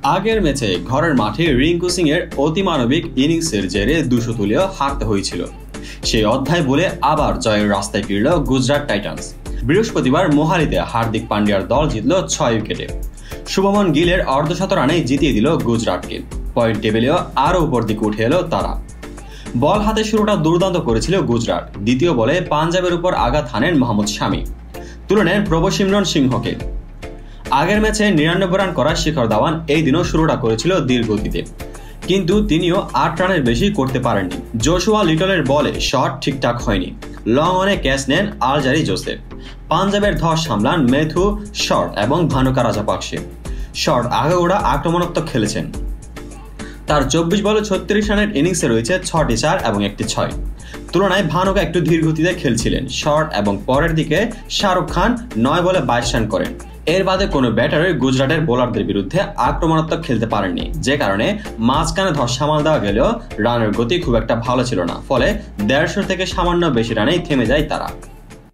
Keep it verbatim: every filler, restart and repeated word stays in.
আগের ম্যাচে ঘরের মাঠে রিঙ্কু সিং এর অতিমানবিক ইনিংসের জেরে দুশো তুলেও হারতে হয়েছিল। সেই অধ্যায় বলে আবার জয়ের রাস্তায় ফিরল গুজরাট টাইটান্স। বৃহস্পতিবার মোহালিতে হার্দিক পান্ডিয়ার দল জিতল ছয় উইকেটে। শুভমন গিলের অর্ধশত রানে জিতিয়ে দিল গুজরাটকে। পয়েন্ট টেবিলেও আরও উপর দিকে উঠে এলো তারা। বল হাতে শুরুটা দুর্দান্ত করেছিল গুজরাট। দ্বিতীয় বলে পাঞ্জাবের উপর আঘাত হানেন মোহাম্মদ শামি, তুলে নেন প্রভসিমরন সিংহকে। আগের ম্যাচে নিরানব্বই রান করা শিখর ধাওয়ান এই দিনও শুরুটা করেছিল ধীর গতিতে, কিন্তু তিনিও আট রানের বেশি করতে পারেননি। জোশুয়া লিটলের বলে শট ঠিকঠাক হয়নি। লং অনে ক্যাচ নেন আলজারি জোসেফ। পাঞ্জাবের ধস সামলান মেথু শর্ট এবং ভানুকা রাজাপাকসে। শর্ট আগাগোড়া আক্রমণাত্মক খেলেছেন। তার চব্বিশ বলে ছত্রিশ রানের ইনিংসে রয়েছে ছটি চার এবং একটি ছয়। তুলনায় ভানুকা একটু ধীর গতিতে খেলছিলেন। শর্ট এবং পরের দিকে শাহরুখ খান নয় বলে বাইশ রান করেন। এর বাদে কোনো ব্যাটারই গুজরাটের বোলারদের বিরুদ্ধে আক্রমণাত্মক খেলতে পারেননি, যে কারণে মাঝখানে ধস সামাল দেওয়া গেলেও রানের গতি খুব একটা ভালো ছিল না। ফলে দেড়শো থেকে সামান্য বেশি রানেই থেমে যায় তারা।